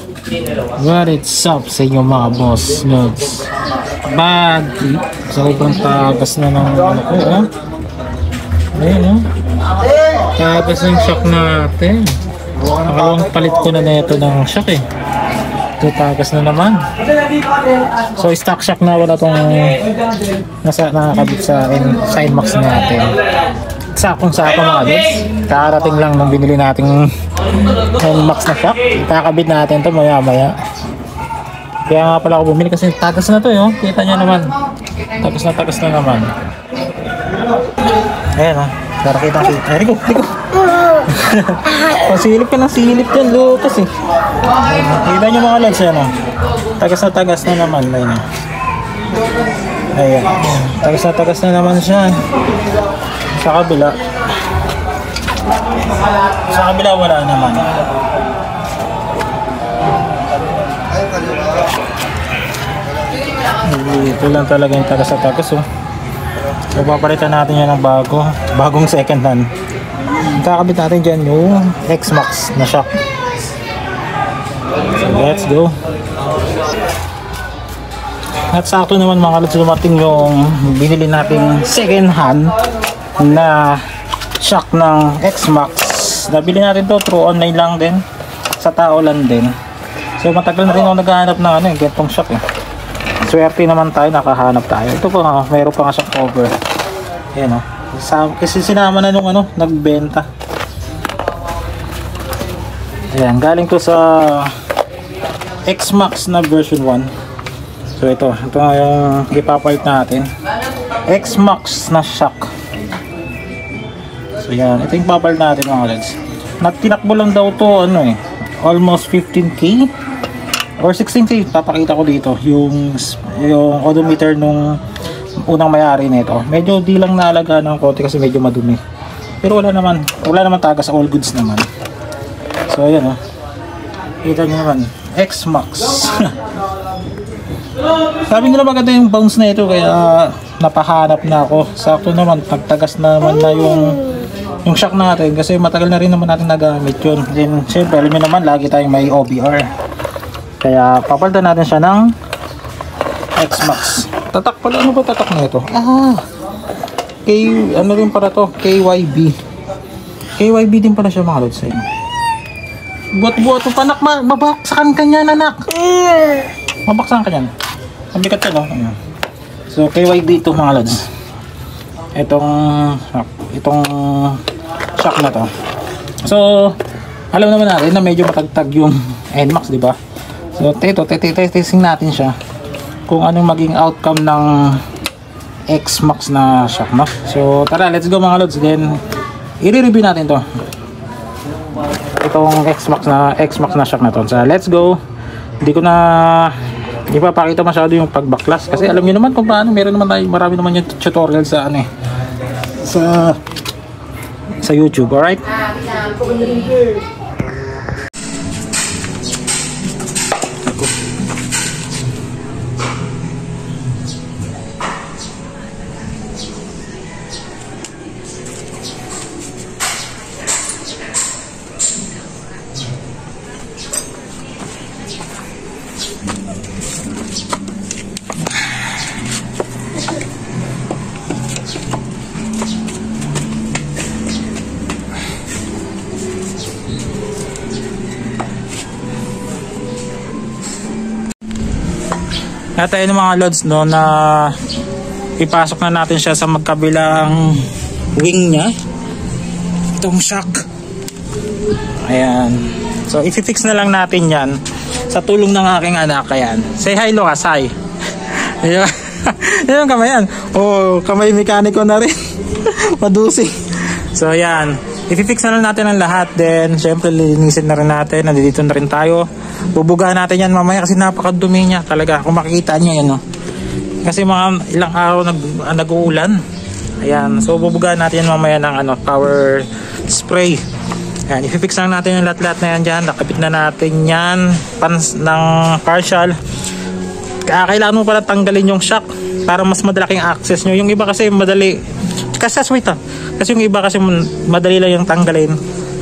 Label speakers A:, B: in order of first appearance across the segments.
A: What it's up sa inyo mga boss lods. Bag sobrang tagas na ng ano ko, oh. Ayun, oh. Tagas ng shock natin. Nakalawang palit ko na nito ng shock eh. Ito tagas na naman. So stock shock na, wala tong nakakabit sa Inmax natin. Sakong-sako mga guys. Kakarating lang nung binili nating Inmax na shock. Kakabit natin to maya-maya. Kaya nga pala ako bumili kasi tagas na to, oh. Kita nyo naman. Tagas na naman. Ayan, oh. Para kita ko. Ay, Rico. Silip ka ng silip yan, Lucas eh. Kita nyo mga lads yan, oh. Tagas na naman. Ayan. Tagas na naman siya. Sa kabila wala naman. Ito lang talaga yung tagas, oh. So papalitan natin yan ng bagong second hand. Kakabit natin dyan yung X-Max na shock. So let's go. At sakto naman mga lods, dumating yung binili nating second hand na shock ng X-Max. Nabili natin to through online lang din, sa tao lang din. So matagal na rin ako naghahanap ng gantong shock eh. Swerte naman tayo, nakahanap tayo. Ito pa, mayroon pa nga shock cover. Ayan, oh. Kasi sinama na nung nagbenta. Ayan, galing to sa X-Max na version 1. So ito yung ipapalit natin, X-Max na shock. So yan, ito yung papalit natin mga lads. Tinakbo lang daw to almost 15k or 16k. Papakita ko dito yung odometer nung unang may-ari nito. Medyo di lang naalaga ng konti kasi medyo madumi. Pero wala naman tagas, all goods naman. So ayan, oh. Kita nyo naman, X-Max. Sabi nila maganda yung bounce na ito, kaya napahanap na ako. Sakto naman, pagtagas naman na yung shock natin kasi matagal na rin naman natin nagamit yun. Then syempre alam nyo naman, lagi tayong may OBR, kaya papalitan natin siya ng X-Max. Tatak pala, ano ba tatak na ito? Ano rin para to? KYB din pala siya mga lods. Buat panak, mabaksakan ka niyan anak. Mabaksakan ka niyan. Ang bigat ka, no? Ayan. So KYB ito mga lods. Itong shock na to. So alam naman natin na medyo matagtag yung Inmax, di ba? So testing natin siya kung anong maging outcome ng X-Max na shock, no? So tara, let's go mga lods. Then i-review natin to, itong X-Max na shock na to. So let's go. Hindi ko na ipapakita masyado yung pagbaklas kasi alam niyo naman kung paano. Marami naman yung tutorial sa sa YouTube. Alright, at ayun mga lods, no, na ipasok na natin siya sa magkabilang wing niya, itong shock. Ayan, so i-fix na lang natin yan sa tulong ng aking anak. Ayan, say hi Lucas, hi. Ayan. Ayan kamay yan, kamay mekaniko na rin. Madusing. So ayan, i-fix na lang natin ang lahat. Then syempre linisin na rin natin, nandito na rin tayo. Bubugahan natin yan mamaya kasi napakadumi niya talaga. Kung makikita niyo yan, no? Kasi mga ilang araw nag-uulan. Ayan, so bubugahan natin yan mamaya ng power spray. Ayan, i-fix lang natin yung lahat-lahat na yan dyan. Nakabit na natin yan ng partial. Kailangan mo pala tanggalin yung shock para mas madalaking access nyo. Yung iba kasi madali, kasi yung iba kasi madali lang yung tanggalin.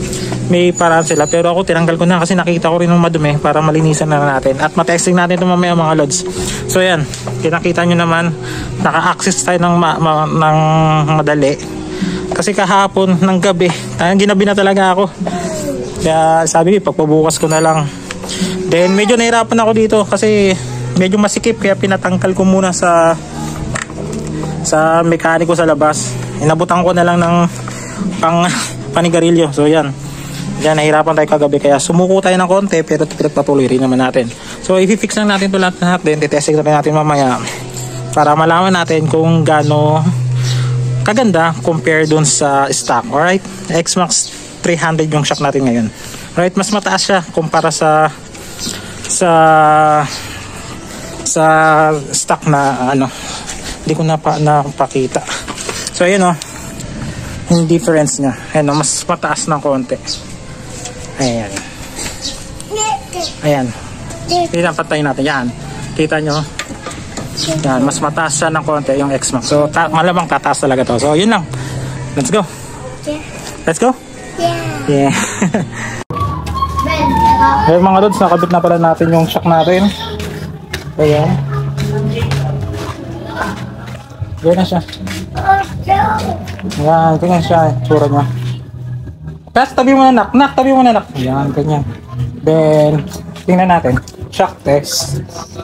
A: may paraan sila, pero ako tinanggal ko na kasi nakita ko rin ng madumi para malinisan na natin at matesting natin ito mamaya mga lods. So yan, kinakita nyo naman naka-access tayo ng madali kasi kahapon ng gabi ginabi na talaga ako, kaya sabi ko pagpabukas ko na lang. Then medyo nahirapan ako dito kasi medyo masikip, kaya pinatangkal ko muna sa mekaniko sa labas. Inabutan ko na lang ng panigarilyo. So yan, nahirapan tayo kagabi kaya sumuko tayo ng konti, pero pinagpatuloy rin naman natin. So i-fix lang natin ito lahat din, titesting na natin mamaya para malaman natin kung gaano kaganda compare dun sa stock. Alright, X-Max 300 yung shock natin ngayon. Alright, mas mataas siya kumpara sa stock na ano, hindi ko napakita. So ayun yung difference nya, ayun mas mataas ng konti. Ayan, pinapatay natin yan, kita nyo yan, mas mataas siya ng konti yung X-Max. So malamang tataas talaga to. So yun lang, let's go. Let's go. Yeah. Ayun mga lods, nakabit na pala natin yung shock natin. Ayan. Ayan na siya. Ayan, ganyan siya, tsura niya. Tapos tabi mo na nak, tabi mo na nak. Ayan, ganyan. Then, tingnan natin. Shock test.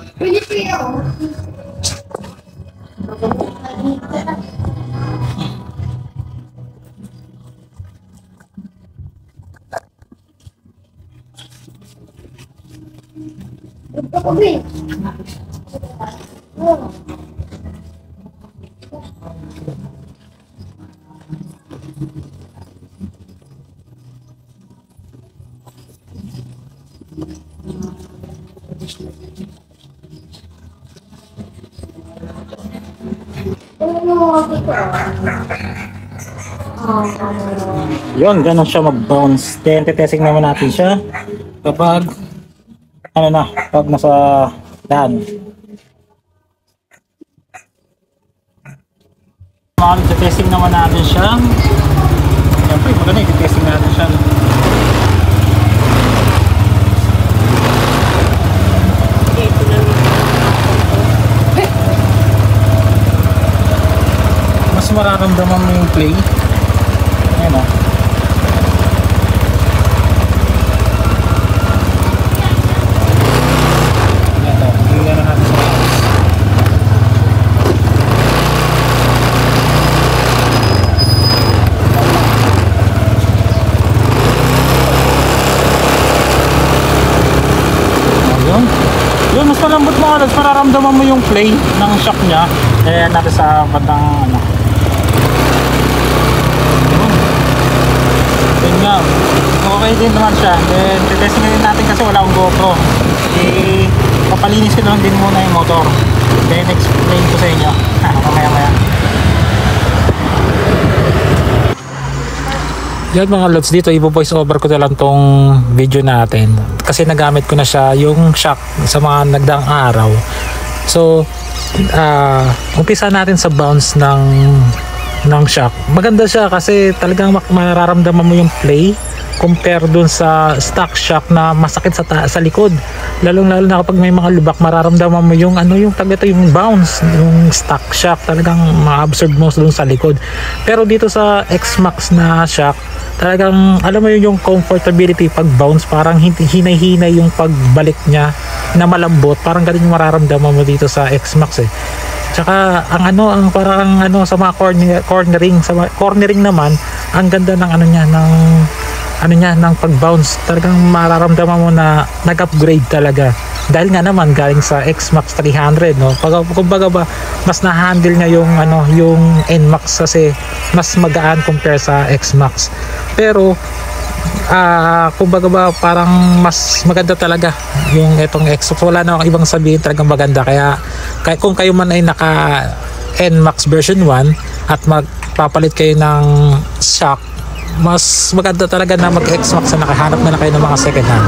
A: Yun, ganun siya mag-bounce. Then, testing naman natin siya kapag ano na, pag nasa daan. Testing naman natin siya. Siyempre, maganda i-testing natin siya. Mas mararamdaman mo yung play. Ayan o. Yun, mas malambot mo agad, mararamdaman mo yung play ng shock nya. Kaya natin sa bandang ano. Yun nga, okay din naman siya. Then titesting din natin kasi wala akong GoPro. Papalinis ko lang din muna yung motor. Then explain ko sa inyo mamaya. Yan mga lods, dito i-voice over ko na lang tong video natin kasi nagamit ko na siya yung shock sa mga nagdaang araw. So umpisa natin sa bounce ng shock. Maganda siya kasi talagang mararamdaman mo yung play compare dun sa stock shock na masakit sa likod. Lalo na kapag may mga lubak, mararamdaman mo yung yung bounce, yung stock shock talagang ma-absorb mo dun sa likod. Pero dito sa X-Max na shock, talagang alam mo yung comfortability pag bounce, parang hinay-hinay yung pagbalik niya na malambot. Parang ganun yung mararamdaman mo dito sa X-Max eh. Tsaka ang parang sa mga cornering naman, ang ganda ng ng pag-bounce. Talagang mararamdaman mo na nag-upgrade talaga. Dahil nga naman galing sa X-Max 300, no. Kumbaga ba mas na-handle niya yung NMAX kasi mas magaan compare sa X-Max. Pero kumbaga ba parang mas maganda talaga yung itong X-Max. Wala na akong ibang sabihin, talagang maganda. Kaya kung kayo man ay naka NMAX version 1 at magpapalit kayo ng shock, mas maganda talaga na mag X-Max na nakahanap na kayo ng mga second hand.